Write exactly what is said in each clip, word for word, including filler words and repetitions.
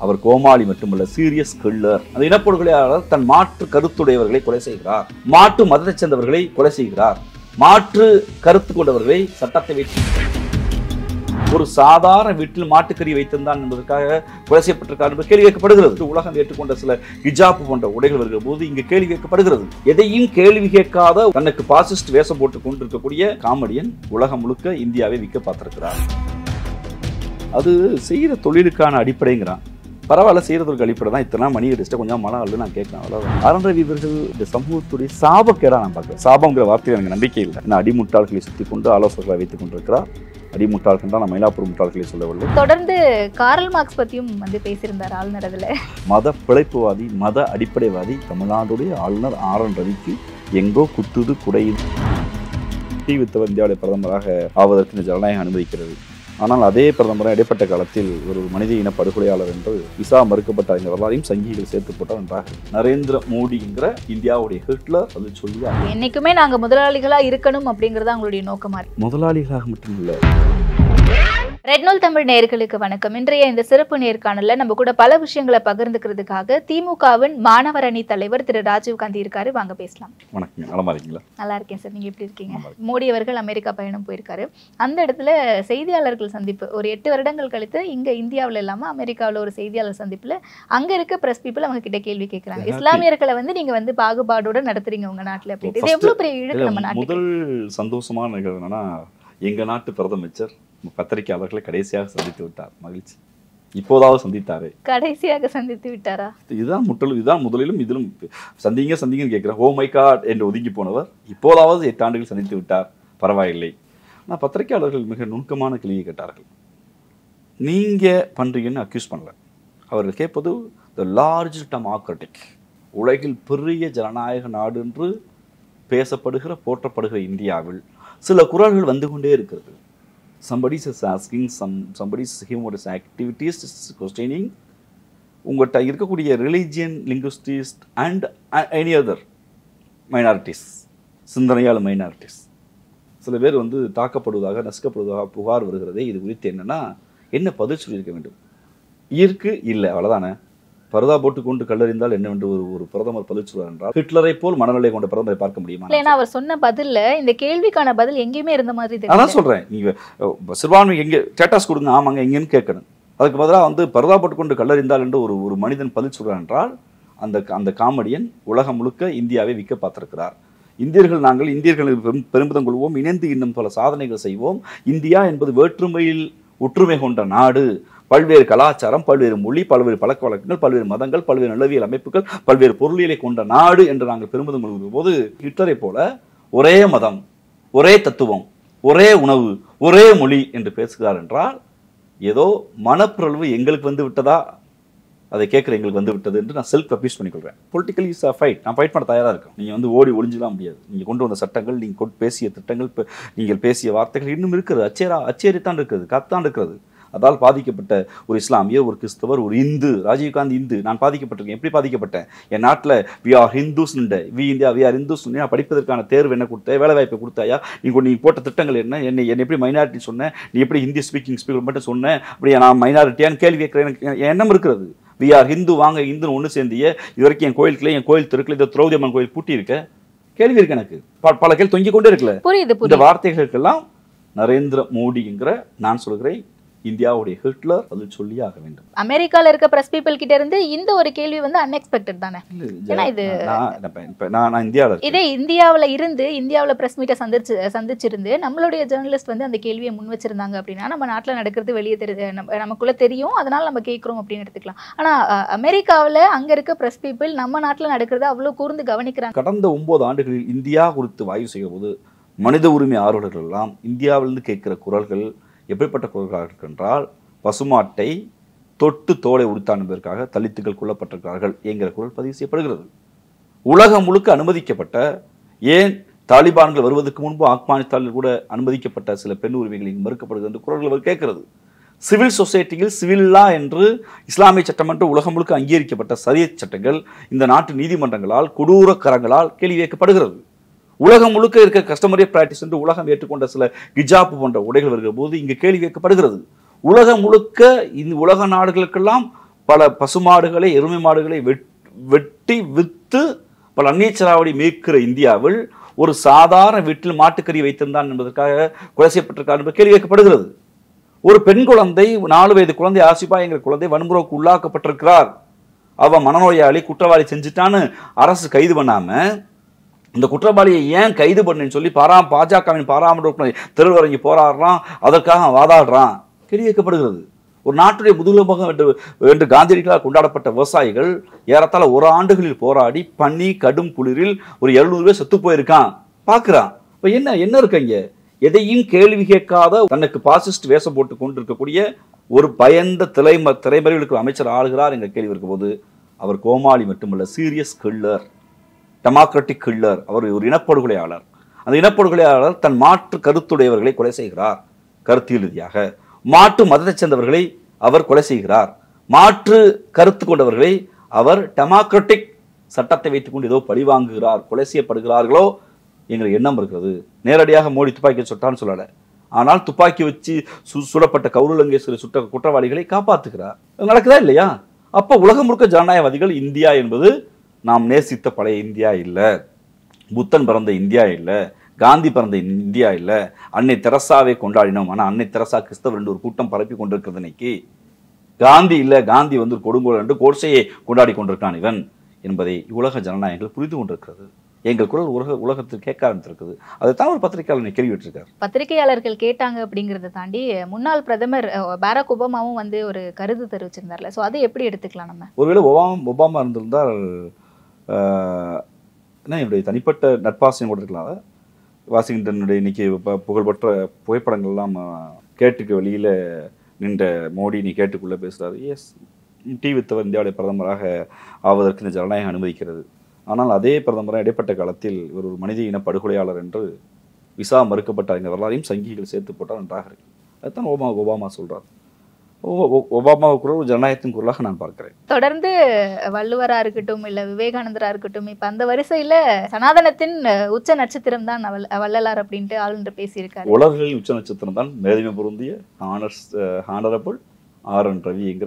அவர் கோமாளி மட்டுமல்ல, serious killer. அந்த இனப்படுகொலையாளர் தன் மாற்று கருத்துடையவர்களை கொலை செய்கிறார், மாற்று மதத்தை சேர்ந்தவர்களை கொலை செய்கிறார், மாற்று கருத்து கொண்டவர்களை சட்டத்தை வைத்து ஒரு சாதாரண வீட்டில் மாட்டுக்கறி வைத்திருந்தான் என்பதற்காக கொலை செய்யப்பட்டிருக்கார் என்று கேள்வி கேட்கப்படுகிறது. உலகம் ஏற்றுக்கொண்ட சில ஹிஜாப் போன்ற உடைகள் வருகிற போது இங்கு கேள்வி கேட்கப்படுகிறது. எதையும் கேள்வி கேட்காத தனக்கு பாசிஸ்ட் வேஷம் போட்டுக் கொண்டிருக்கக்கூடிய காமெடியன் உலகம் முழுக்க இந்தியாவை விற்க பார்த்திருக்கிறார். அது செய்கிற தொழிலுக்கான அடிப்படைங்கிறான். பரவாயில்ல, செய்யறதுக்கு அடிப்படை தான். இத்தனை மணி அடிச்சுட்டு கொஞ்சம் மன அல்லு நான் கேட்கலாம். அவ்வளோ அறநிலை வீரர்கள் இந்த சமூகத்துடைய சாபக்கேடா நான் பார்க்குறேன். சாபங்கிற வார்த்தையில் எனக்கு நம்பிக்கை இல்லை. நான் அடிமுட்டாள்களை சுற்றி கொண்டு ஆலோசகர்களை வைத்துக் கொண்டிருக்கிறார். அடிமுட்டாள்கள் தான், நான் மயிலாப்பூர் முட்டாள்களை சொல்லவில்லை. தொடர்ந்து கார்ல் மார்க்ஸ் பற்றியும் வந்து பேசியிருந்தார் ஆளுநர். அதில் மத பிழைப்புவாதி, மத அடிப்படைவாதி தமிழ்நாடுடைய ஆளுநர் ஆர் என் ரவிக்கு எங்கோ குத்துது குடையுது. டி வித்தவர் இந்தியாவுடைய பிரதமராக ஆவதற்கு இந்த ஜனநாயகம் அனுமதிக்கிறது. ஆனால் அதே பிரதமராக இடைப்பட்ட காலத்தில் ஒரு மனித இன படுகொலையாளர் என்று விசா மறுக்கப்பட்ட இந்த வரலாறையும் சங்கிகள் சேர்த்து போட்டால் நன்றாக. நரேந்திர மோடிங்கிற இந்தியாவுடைய ஹிட்லர் அது சொல்லுவார். என்னைக்குமே நாங்க முதலாளிகளா இருக்கணும் அப்படிங்கறது அவங்களுடைய நோக்கமா இருக்கு. முதலாளிகளாக மட்டும் இல்லை. ரெட்னூல் தமிழ் நேயர்களுக்கு வணக்கம். இன்றைய இந்த சிறப்பு நேர்காணல்ல நம்ம கூட பல விஷயங்களை பகிர்ந்துக்கிறதுக்காக திமுகவின் மாணவர் அணி தலைவர் திரு ராஜீவ் காந்தி இருக்காரு. வாங்க பேசலாம். வணக்கம், நலமா இருக்கீங்களா? நல்லா இருக்கேன் சார், நீங்க எப்படி இருக்கீங்க? மோடி அவர்கள் அமெரிக்கா பயணம் போயிருக்காரு. அந்த இடத்துல செய்தியாளர்கள் சந்திப்பு ஒரு எட்டு வருடங்கள் கழித்து இங்க இந்தியாவில் இல்லாம அமெரிக்காவில் ஒரு செய்தியாளர் சந்திப்புல அங்க இருக்க பிரஸ் பீப்புள் அவங்க கிட்ட கேள்வி கேட்கிறாங்க. இஸ்லாமியர்களை வந்து நீங்க வந்து பாகுபாடோட நடத்துறீங்க உங்க நாட்டுல அப்படின்னு. இது எவ்வளவு பெரிய இழுக்கு நம்ம நாட்டுக்கு. முதல் சந்தோஷமான நிகழ்வு என்னன்னா, எங்க நாட்டு பிரதமர் பத்திரிகையாளர்களை கடைசியாக சந்தித்து விட்டார். மகிழ்ச்சி. இப்போதாவது சந்தித்தாரு. கடைசியாக சந்தித்து விட்டாரா? இதுதான் முட்டலும், இதுதான் முதலிலும் இதிலும் சந்திங்க சந்திங்கன்னு கேட்கிறேன். ஓ மை காட் என்று ஒதுங்கி போனவர் இப்போதாவது எட்டு ஆண்டுகள் சந்தித்து விட்டார். பரவாயில்லை. ஆனால் பத்திரிகையாளர்கள் மிக நுணுக்கமான கேள்வியை கேட்டார்கள். நீங்க பண்றீங்கன்னு அக்யூஸ் பண்ணல. அவர்கள் கேட்பது த லார்ஜ் டெமோக்ராட்டிக், உலகில் பெரிய ஜனநாயக நாடு என்று பேசப்படுகிற போற்றப்படுகிற இந்தியாவில் சில குரல்கள் வந்து கொண்டே இருக்கிறது. somebody is asking, some somebody is humorous activities is questioning. உங்கள்கிட்ட இருக்கக்கூடிய religion, linguistic and any other minorities, சிந்தனையால் மைனாரிட்டிஸ் சில பேர் வந்து தாக்கப்படுவதாக, நசுக்கப்படுவதாக புகார் வருகிறதே. இது குறித்து என்னன்னா, என்ன பதில் சொல்லியிருக்க வேண்டும்? இருக்கு இல்லை, அவ்வளோதானே. பரதா போட்டுக்கொண்டு கல்லறிந்தால் என்னவென்று ஒரு ஒரு பிரதமர் பதில் சொல்வார் என்றால், ஹிட்லரை போல் மனநிலை கொண்ட பிரதமரை பார்க்க முடியுமா? ஏன்னா அவர் சொன்ன பதில்ல இந்த கேள்விக்கான பதில் எங்கேயுமே இருந்த மாதிரி தெரியல. அதான் சொல்றேன். நீங்க சிறுபான்மை எங்கே ஸ்டேட்டஸ் கொடுங்க, ஆமாங்க எங்கன்னு கேட்கணும். அதுக்கு பதிலாக வந்து பரதா போட்டுக்கொண்டு கல்லறிந்தால் என்று ஒரு ஒரு மனிதன் பதில் சொல்றார் என்றால், அந்த அந்த காமெடியன் உலகம் முழுக்க இந்தியாவை விற்க பார்த்திருக்கிறார். இந்தியர்கள், நாங்கள் இந்தியர்களுக்கு பெருமிதம் கொள்வோம், இணைந்து இன்னும் பல சாதனைகள் செய்வோம். இந்தியா என்பது வேற்றுமையில் ஒற்றுமை கொண்ட நாடு. பல்வேறு கலாச்சாரம், பல்வேறு மொழி, பல்வேறு பழக்க வழக்கங்கள், பல்வேறு மதங்கள், பல்வேறு நிலவியல் அமைப்புகள், பல்வேறு பொருளியலை கொண்ட நாடு என்று நாங்கள் பெருமிதம் கொள்கிற போது, ஹிட்லரை போல ஒரே மதம், ஒரே தத்துவம், ஒரே உணவு, ஒரே மொழி என்று பேசுகிறார் என்றால், ஏதோ மனப்பிரழ்வு எங்களுக்கு வந்து விட்டதா, அதை கேட்குற எங்களுக்கு வந்து விட்டது என்று நான் செல்ஃப் அப்யூஸ் பண்ணிக்கொள்வேன். Politically is a fight. நான் ஃபைட் பண்ண தயாராக இருக்கேன். நீங்கள் வந்து ஓடி ஒளிஞ்சிடலாம் முடியாது. நீங்கள் கொண்டு வந்த சட்டங்கள், நீங்கள் கொண்டு பேசிய திட்டங்கள், நீங்கள் பேசிய வார்த்தைகள் இன்னும் இருக்கிறது. அச்சேரா அச்சேரித்தான் இருக்கிறது, கத்தான் இருக்கிறது. அதால் பாதிக்கப்பட்ட ஒரு இஸ்லாமியர், ஒரு கிறிஸ்தவர், ஒரு இந்து, ராஜீவ்காந்தி இந்து, நான் பாதிக்கப்பட்டிருக்கேன். எப்படி பாதிக்கப்பட்டேன்? என் நாட்டில் we are Hindus, we India we are Hindus, நான் படிப்பதற்கான தேர்வு என்ன கொடுத்த, வேலை வாய்ப்பை கொடுத்தாயா, நீங்கள் நீ போட்ட திட்டங்கள் என்ன, என்னை என்னை எப்படி மைனாரிட்டி சொன்னேன், நீ எப்படி ஹிந்தி ஸ்பீக்கிங் ஸ்பீக்கர் மட்டும் சொன்னேன், அப்படியே நான் மைனாரிட்டியான்னு கேள்வி கேட்குறேன். எனக்கு எண்ணம் இருக்கிறது. வி ஆர் ஹிந்து, வாங்க இந்துன்னு ஒன்று சேர்ந்தியே. இது வரைக்கும் என் கோயிலுக்குள்ள, என் கோயில் தெருக்குள்ள இந்த திரௌபதி அம்மன் கோயில் பூட்டி இருக்க கேள்வி இருக்கு. எனக்கு பல கேள்வி தொங்கிக் கொண்டே இருக்குல்ல. இந்த வார்த்தைகளுக்கெல்லாம் நரேந்திர மோடிங்கிற நான் சொல்கிறேன், இந்தியாவுடைய ஹிட்லர் அது சொல்லி ஆக வேண்டும். அமெரிக்கால இருக்க பிரஸ் பீப்பிள் கிட்ட இருந்து இந்த ஒரு கேள்வி வந்து அன்எக்ஸ்பெக்டட் தானே. ஏன்னா இது நான் இந்தியாவில் இதே இந்தியாவில் இருந்து இந்தியாவில் பிரஸ் மீட்டை சந்திச்சு சந்திச்சிருந்து நம்மளுடைய ஜேர்னலிஸ்ட் வந்து அந்த கேள்வியை முன் வச்சிருந்தாங்க அப்படின்னா, நம்ம நாட்டில் நடக்கிறது வெளியே தெரியுது, நமக்குள்ள தெரியும், அதனால நம்ம கேட்குறோம் அப்படின்னு எடுத்துக்கலாம். ஆனா அமெரிக்காவில் அங்க இருக்க பிரஸ் பீப்பிள் நம்ம நாட்டில் நடக்கிறது அவ்வளவு கூர்ந்து கவனிக்கிறாங்க. கடந்த ஒன்பது ஆண்டுகளில் இந்தியா குறித்து வாய்வு செய்யும் போது மனித உரிமை ஆர்வலர்கள் எல்லாம் இந்தியாவிலிருந்து கேட்கிற குரல்கள் எப்படிப்பட்ட குரல்களாக இருக்கின்றால், பசுமாட்டை தொட்டு தோலை உடுத்தான் என்பதற்காக தலித்துகள் கொல்லப்பட்டிருக்கிறார்கள் என்கிற குரல் பதிவு செய்யப்படுகிறது. உலகம் முழுக்க அனுமதிக்கப்பட்ட, ஏன் தாலிபான்கள் வருவதற்கு முன்பு ஆப்கானிஸ்தானில் கூட அனுமதிக்கப்பட்ட சில பெண் உரிமைகள் இங்கு மறுக்கப்படுகிறது என்று குரல்கள் கேட்கிறது. சிவில் சொசைட்டியில் சிவில் லா என்று இஸ்லாமிய சட்டமன்ற உலகம் முழுக்க அங்கீகரிக்கப்பட்ட சரியத் சட்டங்கள் இந்த நாட்டு நீதிமன்றங்களால் கொடூர கரங்களால் கேள்வி கேட்கப்படுகிறது. உலகம் முழுக்க இருக்க கஸ்டமரி பிராக்டிஸ் என்று உலகம் ஏற்றுக்கொண்ட சில ஹிஜாப் போன்ற உடைகள் வருகிற போது இங்கு கேள்வி கேட்கப்படுகிறது. உலகம் முழுக்க இந்த உலக நாடுகளுக்கெல்லாம் பல பசுமாடுகளை எருமை மாடுகளை வெட்டி வித்து பல அந்நியச்சராவடி மீட்கிற இந்தியாவில் ஒரு சாதாரண வீட்டில் மாட்டுக்கறி வைத்திருந்தான் என்பதற்காக கொலை செய்யப்பட்டிருக்கார் என்பது கேள்வி கேட்கப்படுகிறது. ஒரு பெண் குழந்தை, நாலு வயது குழந்தை ஆசிபா என்கிற குழந்தை வன்முறைக்கு உள்ளாக்கப்பட்டிருக்கிறார். அவ மனநோயாளி, குற்றவாளி செஞ்சுட்டான்னு அரசு கைது பண்ணாம இந்த குற்றவாளியை ஏன் கைது பண்ணுன்னு சொல்லி பாரா பாஜகவின் பாராளுமன்ற தெருவரங்கி போராடுறான், அதற்காக வாதாடுறான், கேள்வி கேட்கப்படுகிறது. ஒரு நாட்டுடைய முதுகெலும்பாக என்று காந்தியடிகளால் கொண்டாடப்பட்ட விவசாயிகள் ஏறத்தாழ ஒரு ஆண்டுகளில் போராடி பனி கடும் குளிரில் ஒரு எழுநூறு பேர் செத்து போயிருக்கான் பாக்குறான். இப்ப என்ன என்ன இருக்கீங்க? எதையும் கேள்வி கேட்காத தனக்கு பாசிஸ்ட் வேஷம் போட்டு கொண்டிருக்கக்கூடிய ஒரு பயந்த திரைம திரைமறைவுக்கு அமைச்சர் ஆளுகிறார் என்ற கேள்வி இருக்கும் போது அவர் கோமாளி மட்டுமல்ல, சீரியஸ் கில்லர், டெமோக்ராட்டிக் கில்லர். அவர் ஒரு இனப்படுகொலையாளர். அந்த இனப்படுகொலையாளர் தன் மாற்று கருத்துடையவர்களை கொலை செய்கிறார். கருத்தியல் ரீதியாக மாற்று மதத்தை சேர்ந்தவர்களை அவர் கொலை செய்கிறார். மாற்று கருத்து கொண்டவர்களை அவர் டெமோக்ராட்டிக் சட்டத்தை வைத்துக் கொண்டு ஏதோ பழிவாங்குகிறார், கொலை செய்யப்படுகிறார்களோ என்ற எண்ணம் இருக்கிறது. நேரடியாக மோடி துப்பாக்கி சுட்டான்னு சொல்லல, ஆனால் துப்பாக்கி வச்சு சுடப்பட்ட கௌரலங்கேஸ்வரி சுட்ட குற்றவாளிகளை காப்பாற்றுகிறார். நடக்குதா இல்லையா? அப்ப உலகம் முழுக்க ஜனநாயகவாதிகள் இந்தியா என்பது நாம் நேசித்த பழைய இந்தியா இல்ல, புத்தன் பிறந்த இந்தியா இல்ல, காந்தி பிறந்த இந்தியா இல்ல, அன்னை தெரசாவை கொண்டாடினோம். ஆனா அன்னை தெரசா கிறிஸ்தவர் என்று ஒரு கூட்டம் பரப்பி கொண்டிருக்கிறது இன்னைக்கு. காந்தி இல்ல, காந்தி வந்து கொடுங்கோல் என்று கோட்சையை கொண்டாடி கொண்டிருக்கான் இவன் என்பதை உலக ஜனநாயகங்கள் புரிந்து கொண்டிருக்கிறது. எங்கள் குரல் உலக உலகத்தில் கேட்க ஆரம்பித்திருக்குது. அதைத்தான் ஒரு பத்திரிகையாளர் கேள்வி விட்டுருக்காரு. பத்திரிகையாளர்கள் கேட்டாங்க அப்படிங்கிறத தாண்டி முன்னாள் பிரதமர் பாராக் ஒபாமாவும் வந்து ஒரு கருத்து தெரிவிச்சிருந்தார்ல, ஸோ அதை எப்படி எடுத்துக்கலாம் நம்ம? ஒருவேளை ஒபாமா ஒபாமா இருந்திருந்தால் என்ன என்னுடைய தனிப்பட்ட நட்பாசையும் கூட இருக்கலாம். வாஷிங்டனுடைய இன்னைக்கு புகழ்பெற்ற புகைப்படங்கள்லாம் கேட்டுக்கு வெளியில நின்ற மோடி நீ கேட்டுக்குள்ள பேசுறாரு. எஸ், டி வித்தவர் இந்தியாவுடைய பிரதமராக ஆவதற்கு இந்த ஜனநாயகம் அனுமதிக்கிறது. ஆனால் அதே பிரதமராக இடைப்பட்ட காலத்தில் ஒரு மனித இன படுகொலையாளர் என்று விசா மறுக்கப்பட்ட இந்த வரலாறையும் சங்கிகள் சேர்த்து போட்டால் நன்றாக இருக்கு. அதுதான் ஒபாமா ஒபாமா சொல்றாரு. ஒபாமாவை கூட ஒரு ஜனநாயகத்தின் குரலாக நான் பார்க்கிறேன். தொடர்ந்து வள்ளுவரா இருக்கட்டும் இல்ல விவேகானந்தரா இருக்கட்டும், இப்ப அந்த வரிசையில சனாதனத்தின் உச்ச நட்சத்திரம் தான் வள்ளலார் அப்படின்ட்டு ஆளுநர் பேசியிருக்காரு. உலகில் உச்ச நட்சத்திரம் தான் மேதமை பொருந்திய ஆனர்ஸ் ஹானரபிள் ஆர் என் ரவிங்கிற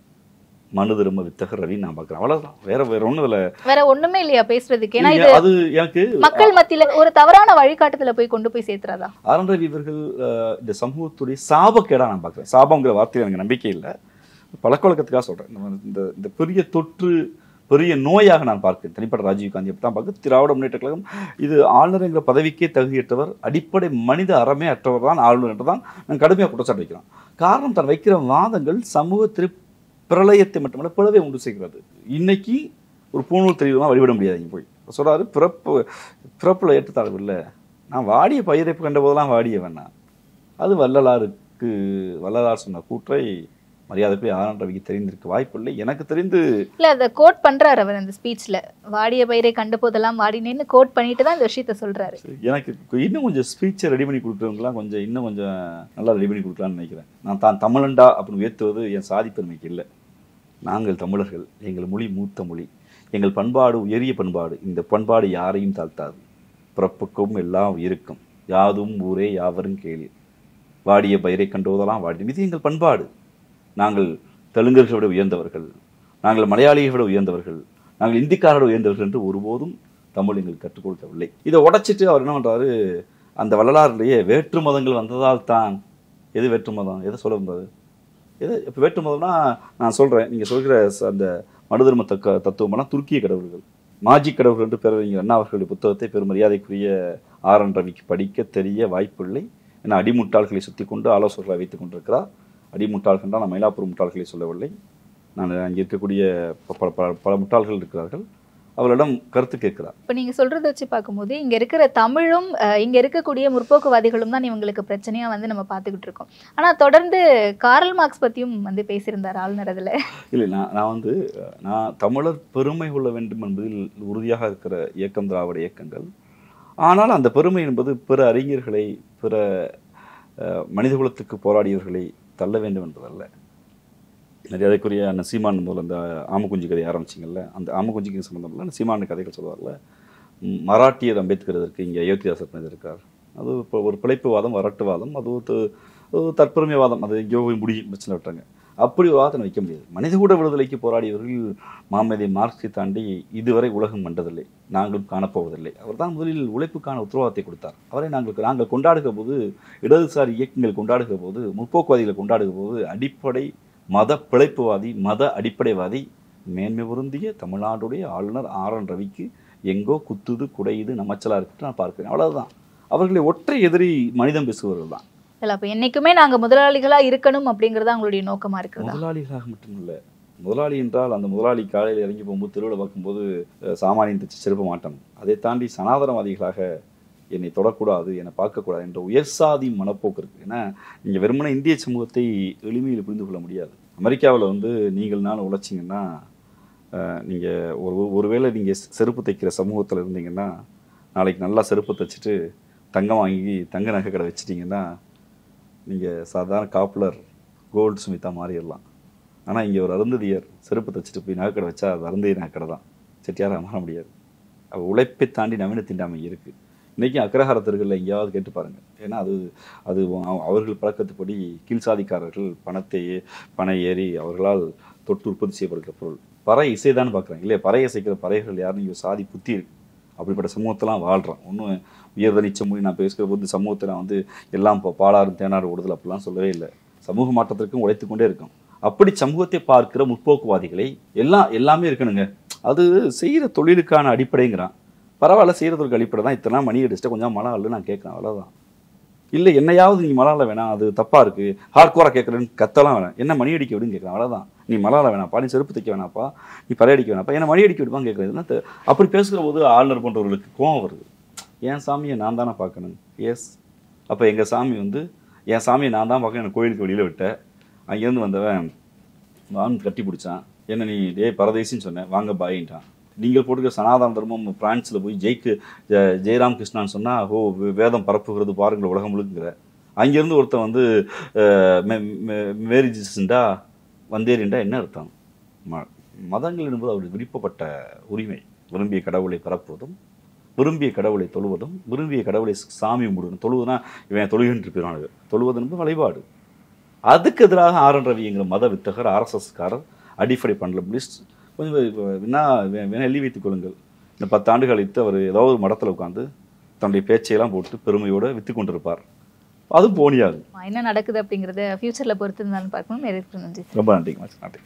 மனு திரும்ப வித்தகர் ரவி நான் பார்க்கிறேன். அவ்வளவுதான், வேற வேற ஒண்ணு இல்ல, வேற ஒண்ணுமே இல்லையா பேசுறதுக்கு? ஏன்னா இது அது எனக்கு மக்கள் மத்தியில ஒரு தவறான வழிகாட்டுதல போய் கொண்டு போய் சேர்த்துறாதா? ஆர் என் ரவி இவர்கள் இந்த சமூகத்துடைய சாபக்கேடா நான் பார்க்கிறேன். சாபங்கிற வார்த்தையில் எனக்கு நம்பிக்கை இல்லை, பழக்கவழக்கத்துக்காக சொல்றேன். இந்த இந்த பெரிய தொற்று பெரிய நோயாக நான் பார்க்கிறேன். தனிப்பட்ட ராஜீவ் காந்தி தான் பார்க்க. திராவிட முன்னேற்ற கழகம் இது ஆளுநர் என்ற பதவிக்கே தகுதியற்றவர், அடிப்படை மனித அறமே அற்றவர் தான் ஆளுநர் என்று தான் நான் கடுமையாக குற்றச்சாட்டு வைக்கிறோம். காரணம் தான் வைக்கிற வாதங்கள் சமூகத்தில் பிரளயத்தை மட்டுமல்ல பிளவை உண்டு செய்கிறது. இன்னைக்கு ஒரு பூணூல் தெரியுமா வழிபட முடியாது. போய் சொல்றாரு பிறப்பு பிறப்புல ஏற்றுத்தாழ்வு இல்லை, நான் வாடிய பயிரை கண்ட போதெல்லாம் வாடிய வேணாம். அது வள்ளலாருக்கு வள்ளலார் சொன்ன கூற்றை மரியாதைக்குரிய ஆர் என் ரவிக்கு தெரிந்திருக்கு வாய்ப்பில்லை. எனக்கு தெரிந்து இல்ல அதை கோட் பண்றாரு அவர் அந்த ஸ்பீச்ல. வாடிய பயிரை கண்ட போதெல்லாம் வாடினேன்னு கோட் பண்ணிட்டு தான் இந்த விஷயத்த சொல்றாரு. எனக்கு இன்னும் கொஞ்சம் ஸ்பீச்சை ரெடி பண்ணி கொடுக்குறவங்களாம் கொஞ்சம் இன்னும் கொஞ்சம் நல்லா ரெடி பண்ணி கொடுக்கலான்னு நினைக்கிறேன். நான் தான் தமிழண்டா அப்படின்னு உயர்த்துவது என் சாதி பெருமைக்கு இல்லை. நாங்கள் தமிழர்கள், எங்கள் மொழி மூத்த மொழி, எங்கள் பண்பாடு உயரிய பண்பாடு. இந்த பண்பாடு யாரையும் தாழ்த்தாது, பிறப்புக்கும் எல்லாம் இருக்கும், யாதும் ஊரே யாவரும் கேளு, வாடிய பயிரை கண்டோதெல்லாம் வாடி. இது எங்கள் பண்பாடு. நாங்கள் தெலுங்கர்களை விட உயர்ந்தவர்கள், நாங்கள் மலையாளிகளை விட உயர்ந்தவர்கள், நாங்கள் இந்திக்காரோட உயர்ந்தவர்கள் என்று ஒருபோதும் தமிழ் எங்களுக்கு கற்றுக் கொடுக்கவில்லை. இதை உடைச்சிட்டு அவர் என்ன பண்றாரு, அந்த வள்ளலாரிலேயே வேற்று மதங்கள் வந்ததால் தான். எது வேற்று மதம்? எதை சொல்ல வந்தது? எது இப்போ வேற்று மதம்னா நான் சொல்றேன், நீங்க சொல்கிற அந்த மனுதர்ம தக்க தத்துவம்னா துருக்கிய கடவுள்கள், மாஜி கடவுள்கள் என்று பேரறிஞர் அண்ணா அவர்களுடைய புத்தகத்தை பெருமரியாதைக்குரிய ஆர் என் ரவிக்கு படிக்க தெரிய வாய்ப்பில்லை. ஏன்னா அடிமுட்டாள்களை சுற்றி கொண்டு ஆலோசகர்களை வைத்துக் கொண்டிருக்கிறார். அடிமுட்டாள்கள் தான் நான் மயிலாப்பூர் முட்டாள்களை சொல்லவில்லை. நான் அங்கே இருக்கக்கூடிய பல பல பல முட்டாள்கள் இருக்கிறார்கள், அவளிடம் கருத்து கேட்கிறார். இப்போ நீங்க சொல்றதை வச்சு பார்க்கும்போது இங்க இருக்கிற தமிழும் இங்க இருக்கக்கூடிய முற்போக்குவாதிகளும் தான் இவங்களுக்கு பிரச்சனையா வந்து நம்ம பார்த்துக்கிட்டு இருக்கோம். ஆனா தொடர்ந்து கார்ல் மார்க்ஸ் பத்தியும் வந்து பேசியிருந்தார் ஆளுநர். அதுல இல்லை, நான் நான் வந்து நான் தமிழர் பெருமை கொள்ள வேண்டும் என்பதில் உறுதியாக இருக்கிற இயக்கம் திராவிட இயக்கங்கள். ஆனால் அந்த பெருமை என்பது பிற அறிஞர்களை, பிற மனிதகுலத்துக்கு போராடியவர்களை தள்ள வேண்டும் என்பதல்ல. நிறையக்குரிய அந்த சீமான் முதல்ல அந்த ஆமக்குஞ்சி கதை ஆரம்பிச்சிங்கல்ல, அந்த ஆமக்குஞ்சிக்கு சம்மந்தம் இல்லை, சீமான கதைகள் சொல்லுவார்ல. மராட்டியர் அம்பேத்கர் இதற்கு இங்கே அயோத்தியாசர் இருக்கார். அது இப்போ ஒரு பிழைப்புவாதம், வரட்டுவாதம், அது ஒரு தற்பெருமைவாதம், அது எங்கேயோ போய் முடியும் பிரச்சனை விட்டாங்க. அப்படி ஒரு வாதத்தை வைக்க முடியாது. மனிதகுட விடுதலைக்கு போராடியவர்கள் மாமேதை மார்க்ஸை தாண்டி இதுவரை உலகம் கண்டதில்லை, நாங்களும் காணப்போவதில்லை. அவர் தான் முதலில் உழைப்புக்கான உத்தரவாதத்தை கொடுத்தார். அவரை நாங்கள் நாங்கள் கொண்டாடுகிற போது, இடதுசாரி இயக்கங்கள் கொண்டாடுகிற போது, முற்போக்குவாதிகளை கொண்டாடுகிற போது, அடிப்படை மத பிழைப்புவாதி, மத அடிப்படைவாதி மேன்மை பொருந்திய தமிழ்நாடுடைய ஆளுநர் ஆர் என் ரவிக்கு எங்கோ குத்துது குடையுது நமச்சலா இருக்கு நான் பார்க்கிறேன். அவ்வளவுதான். அவர்களை ஒற்றை எதிரி மனிதம் பேசுபவர்கள் தான். இல்லை, அப்போ என்றைக்குமே நாங்கள் முதலாளிகளாக இருக்கணும் அப்படிங்கிறதா உங்களுடைய நோக்கமாக இருக்குது. முதலாளிகளாக மட்டும் இல்லை, முதலாளி என்றால் அந்த முதலாளி காலையில் இறங்கி போகும்போது தெருவில் பார்க்கும்போது சாமானியம் தச்சு செருப்ப மாட்டோம். அதை தாண்டி சனாதனவாதிகளாக என்னை தொடக்கூடாது, என்னை பார்க்கக்கூடாது என்ற உயர்சாதி மனப்போக்கு இருக்குது. ஏன்னா நீங்கள் வெறுமனே இந்திய சமூகத்தை எளிமையில் புரிந்து கொள்ள முடியாது. அமெரிக்காவில் வந்து நீங்கள் நாள் உழைச்சிங்கன்னா, நீங்கள் ஒரு ஒருவேளை நீங்கள் செருப்பு தைக்கிற சமூகத்தில் இருந்தீங்கன்னா, நாளைக்கு நல்லா செருப்பு தைச்சிட்டு தங்கம் வாங்கி தங்க நகை கடை வச்சிட்டிங்கன்னா நீங்கள் சாதாரண காப்புலர் கோல்டு ஸ்மித்தா மாறிடலாம். ஆனால் இங்கே ஒரு அருந்ததியர் செருப்பு தைச்சிட்டு போய் நகைக்கடை வச்சா அது அருந்ததி நகைக்கடை தான், செட்டியாராக மாற முடியாது. அவள் உழைப்பை தாண்டி நவீன தீண்டாமை இருக்குது. இன்றைக்கி அக்ரஹார தெருகளில் எங்கேயாவது கேட்டு பாருங்கள். ஏன்னா அது அது அவர்கள் பழக்கத்துப்படி கீழ்சாதிக்காரர்கள் பணத்தை பணம் ஏறி அவர்களால் தொட்டு உற்பத்தி செய்யப்படுகிற பொருள். பறை இசைதான்னு பார்க்குறாங்க இல்லையா? பறை இசைக்கிற பறைகள் யாருன்னு இங்கே சாதி புத்தி இருக்குது. அப்படிப்பட்ட சமூகத்தெல்லாம் வாழ்கிறோம். ஒன்றும் உயர்த நிச்சயம் மொழி நான் பேசுகிற போது சமூகத்தை நான் வந்து எல்லாம் இப்போ பாலாறு தேனாறு ஓடுதல் அப்படிலாம் சொல்லவே இல்லை. சமூக மாற்றத்திற்கும் உழைத்து கொண்டே இருக்கும். அப்படி சமூகத்தை பார்க்கிற முற்போக்குவாதிகளை எல்லாம் எல்லாமே இருக்கணுங்க. அது செய்கிற தொழிலுக்கான அடிப்படைங்கிறான். பரவாயில்ல, செய்கிறதுக்கு அடிப்படை தான். இத்தனை மணி அடிச்சுட்டு கொஞ்சம் மழை இல்லை நான் கேட்குறேன், அவ்வளோதான். இல்லை என்னையாவது நீ மலால வேணாம், அது தப்பாக இருக்குது, ஹார்ட்கோராக கேட்குறேன்னு கத்தலாம் வேணாம், என்ன மணி அடிக்க விடுன்னு கேட்குறேன், அவ்வளோதான். நீ மலால வேணாப்பா, நீ செருப்பு தைக்க வேணாப்பா, நீ பறை அடிக்க வேணாப்பா, என்ன மணி அடிக்க விடுப்பான்னு கேட்குறது. அப்படி பேசுகிற போது ஆளுநர் போன்றவர்களுக்கு கோவம் வருது. என் சாமியை நான் தானே பார்க்கணும். எஸ், அப்போ எங்கள் சாமி வந்து என் சாமியை நான் தான் பார்க்கணும். எனக்கு கோயிலுக்கு வெளியில் விட்டேன், அங்கேருந்து வந்தவன் வான் கட்டி பிடிச்சான், என்ன நீ டே பரதேசின்னு சொன்னேன், வாங்க பாயின்ட்டான். நீங்கள் போட்டுக்கிற சனாதன தர்மம் பிரான்ஸில் போய் ஜெய்க்கு ஜெயராம் கிருஷ்ணான்னு சொன்னால் ஓ வேதம் பரப்புகிறது பாருங்கள் உலகம் முழுங்கிற. அங்கேருந்து ஒருத்தன் வந்து மேரிஜிஸ்ண்டா வந்தேரிண்டா என்ன அர்த்தம்? ம மதங்கள் என்பது அவருக்கு விருப்பப்பட்ட உரிமை. விரும்பிய கடவுளை பரப்புவதும், விரும்பிய கடவுளை தொழுவதும், விரும்பிய கடவுளை சாமி கும்பிடுவதும். தொழுவதுனா இவன் தொழுகின்ற பிறானது, தொழுவது என்பது வழிபாடு. அதுக்கு எதிராக ஆர் என் ரவிங்கிற மத வித்தகர், ஆர்எஸ்எஸ்காரர், அடிப்படை பண்டலிஸ்ட் கொஞ்சம் வேணா வேணா எழுதி வைத்துக் கொள்ளுங்கள். இந்த பத்து ஆண்டு கழித்து அவர் ஏதாவது ஒரு மடத்தில் உட்காந்து தன்னுடைய பேச்சையெல்லாம் போட்டு பெருமையோடு விற்று கொண்டிருப்பார். அது போனியாது. என்ன நடக்குது அப்படிங்கிறத ஃபியூச்சரில் பொறுத்து இருந்தாலும் பார்க்கணும். நன்றி. ரொம்ப நன்றி. நன்றி.